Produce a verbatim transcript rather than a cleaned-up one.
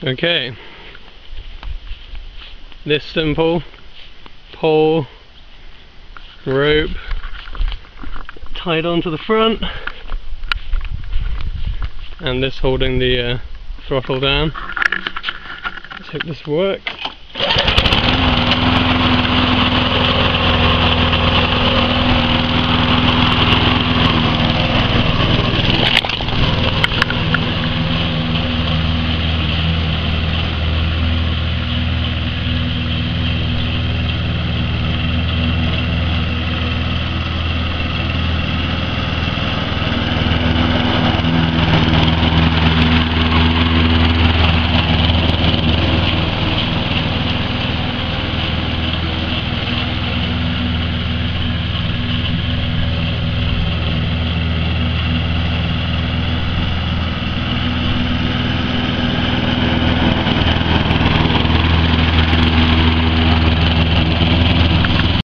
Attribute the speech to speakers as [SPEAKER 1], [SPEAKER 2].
[SPEAKER 1] Okay, this simple pole, rope tied onto the front, and this holding the uh, throttle down. Let's hope this works.